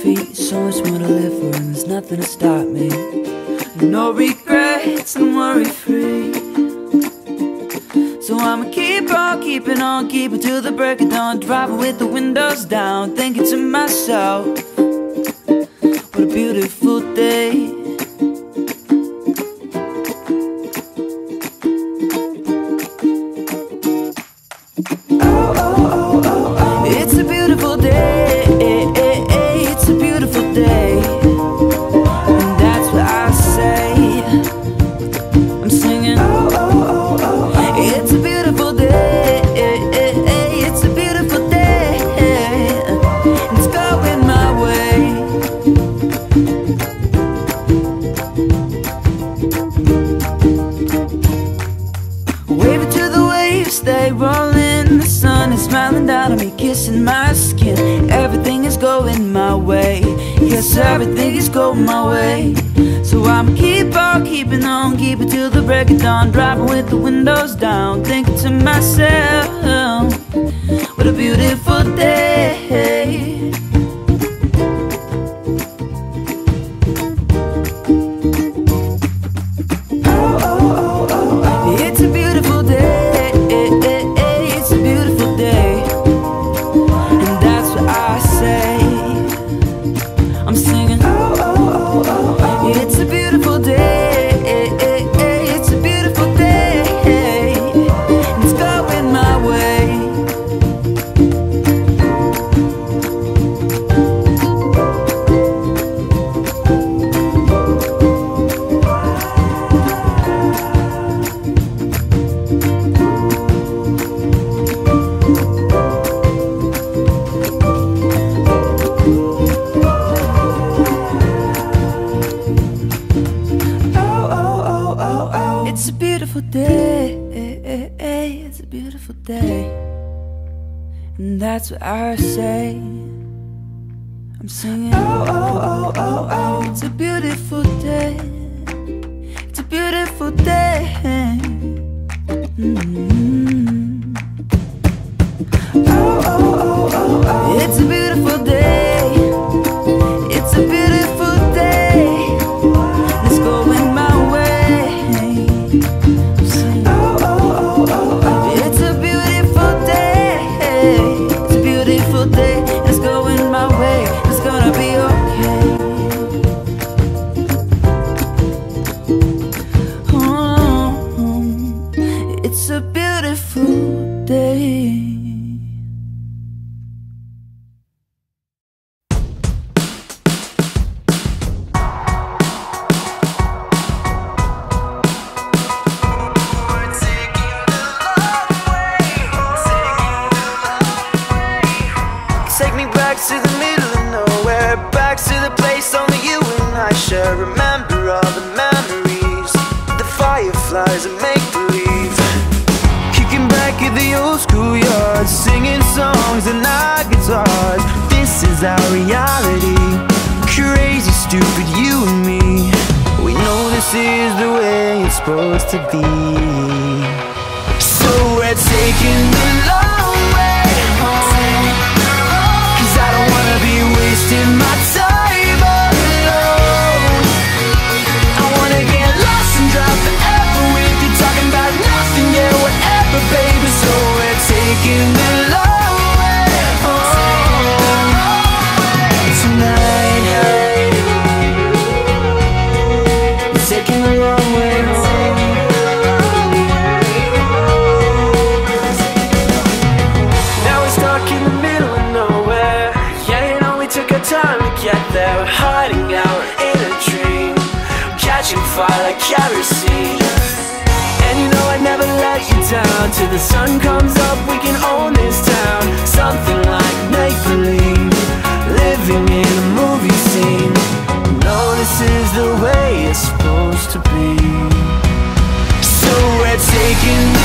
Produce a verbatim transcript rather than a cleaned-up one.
feet, so much more to live for, and there's nothing to stop me. No regrets, I'm worry-free. So I'ma keep on keeping on, keeping till the break of dawn, driving with the windows down, thinking to myself, what a beautiful day. Oh, oh, oh, oh, oh. It's a beautiful day, it's a beautiful day, and that's what I say. I'm singing, oh, oh, oh, oh, oh. It's a beautiful day, it's a beautiful day, it's going my way. Waving to the waves, they rolling, the sun is smiling down on me, kissing my skin. Everything is going my way, yes, everything is going my way. So I'ma keep on keeping on, keeping till the break of dawn, driving with the windows down, thinking to myself, what a beautiful day. Oh, oh, oh, oh, oh. It's a beautiful day, it's a beautiful day, and that's what I say. I'm singing, oh, oh, oh, oh, oh. It's a beautiful day, it's a beautiful day, it's going my way. It's a beautiful day, it's a beautiful day, and that's what I say. I'm singing, oh, oh, oh, oh, oh. It's a beautiful day, it's a beautiful day. Mm-hmm. Oh, oh, oh, oh, oh. It's a beautiful day, it's a beautiful day, it's going my way. It's a beautiful day. Take me back to the middle of nowhere, back to the place only you and I share. Remember all the memories, the fireflies and make-believe. Kicking back at the old schoolyard, singing songs and our guitars. This is our reality, crazy, stupid, you and me. We know this is the way it's supposed to be. So we're taking the long way home, I don't wanna be wasting my time alone. I wanna get lost and drive forever with you, talking about nothing, yeah, whatever, baby. So we're taking the long way home tonight. We're taking the long way home. Now we're stuck in the middle of nowhere. Time to get there, we're hiding out in a dream, catching fire like kerosene. And you know I'd never let you down, till the sun comes up, we can own this town. Something like make-believe, living in a movie scene. No, this is the way it's supposed to be. So we're taking